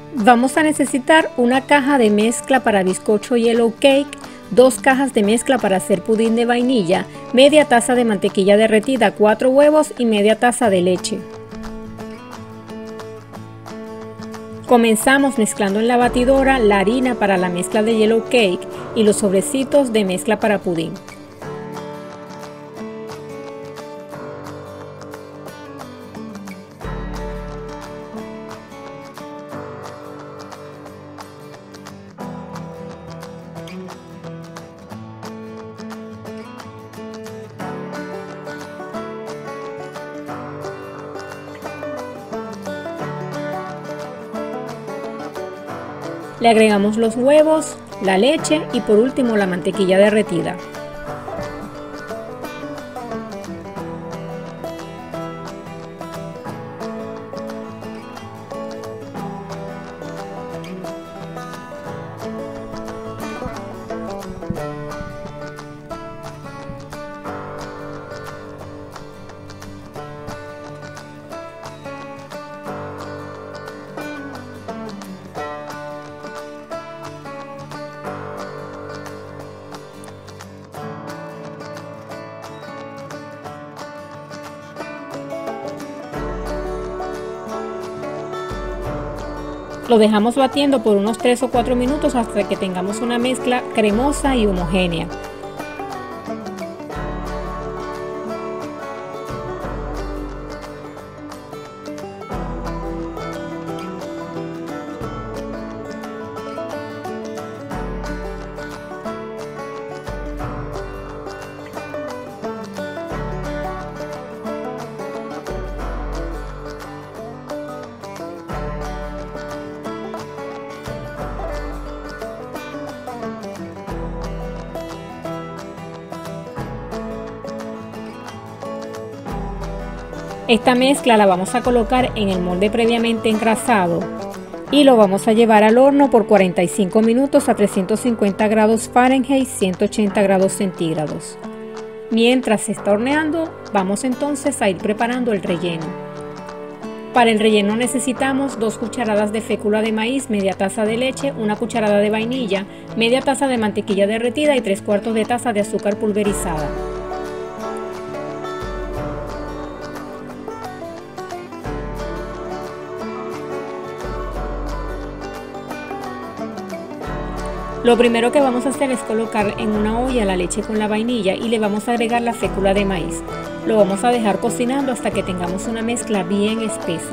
Vamos a necesitar una caja de mezcla para bizcocho yellow cake, 2 cajas de mezcla para hacer pudín de vainilla, media taza de mantequilla derretida, 4 huevos y media taza de leche. Comenzamos mezclando en la batidora la harina para la mezcla de yellow cake y los sobrecitos de mezcla para pudín. Le agregamos los huevos, la leche y por último la mantequilla derretida. Lo dejamos batiendo por unos 3 o 4 minutos hasta que tengamos una mezcla cremosa y homogénea. Esta mezcla la vamos a colocar en el molde previamente engrasado y lo vamos a llevar al horno por 45 minutos a 350 grados Fahrenheit, 180 grados centígrados. Mientras se está horneando, vamos entonces a ir preparando el relleno. Para el relleno necesitamos 2 cucharadas de fécula de maíz, media taza de leche, 1 cucharada de vainilla, media taza de mantequilla derretida y 3/4 de taza de azúcar pulverizada. Lo primero que vamos a hacer es colocar en una olla la leche con la vainilla y le vamos a agregar la fécula de maíz. Lo vamos a dejar cocinando hasta que tengamos una mezcla bien espesa.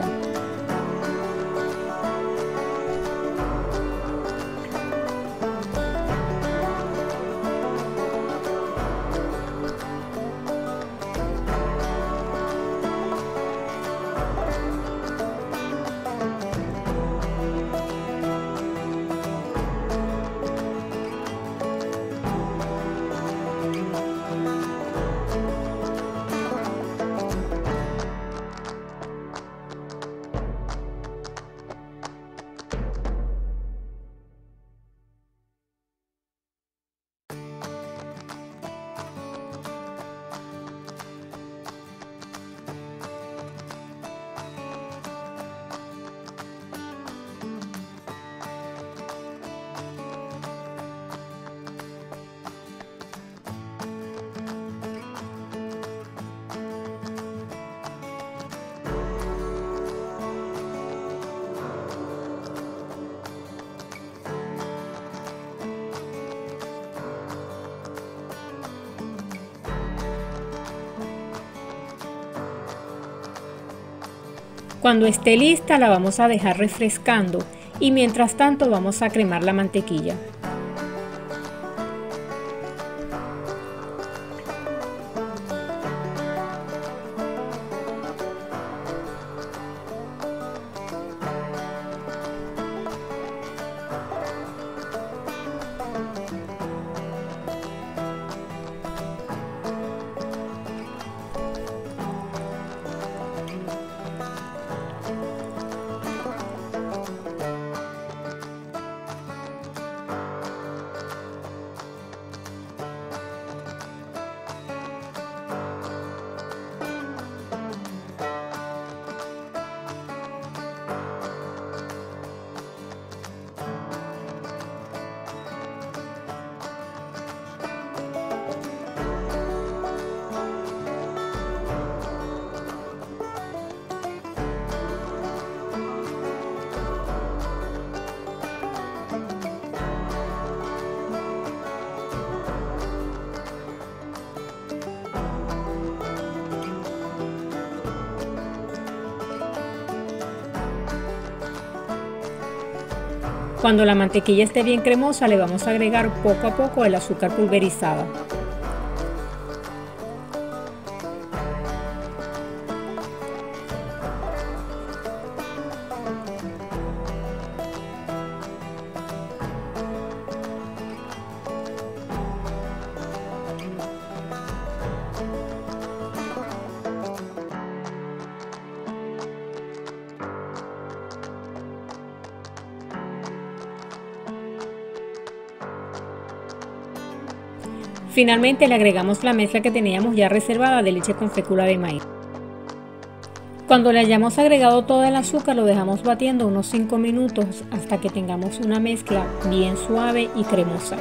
Cuando esté lista la vamos a dejar refrescando y mientras tanto vamos a cremar la mantequilla. Cuando la mantequilla esté bien cremosa, le vamos a agregar poco a poco el azúcar pulverizada. Finalmente le agregamos la mezcla que teníamos ya reservada de leche con fécula de maíz. Cuando le hayamos agregado todo el azúcar, lo dejamos batiendo unos 5 minutos hasta que tengamos una mezcla bien suave y cremosa.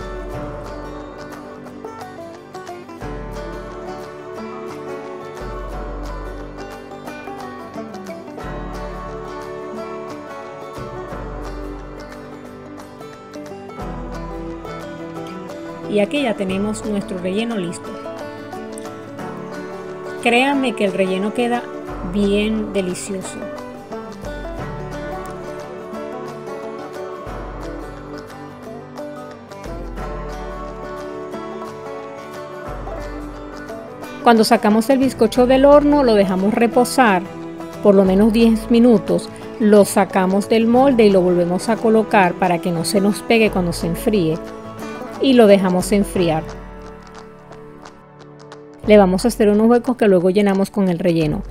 Y aquí ya tenemos nuestro relleno listo. Créanme que el relleno queda bien delicioso. Cuando sacamos el bizcocho del horno, lo dejamos reposar por lo menos 10 minutos. Lo sacamos del molde y lo volvemos a colocar para que no se nos pegue cuando se enfríe. Y lo dejamos enfriar. Le vamos a hacer unos huecos que luego llenamos con el relleno.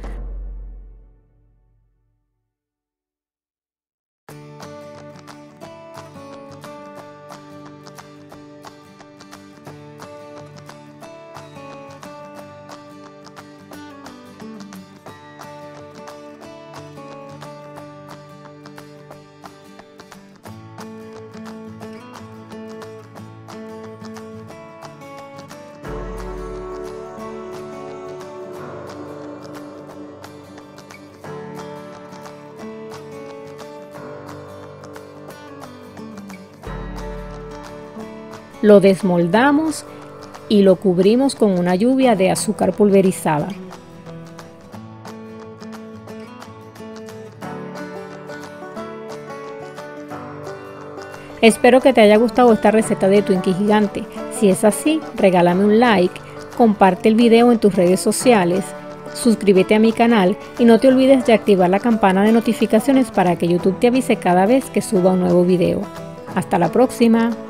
Lo desmoldamos y lo cubrimos con una lluvia de azúcar pulverizada. Espero que te haya gustado esta receta de Twinkie gigante. Si es así, regálame un like, comparte el video en tus redes sociales, suscríbete a mi canal y no te olvides de activar la campana de notificaciones para que YouTube te avise cada vez que suba un nuevo video. Hasta la próxima.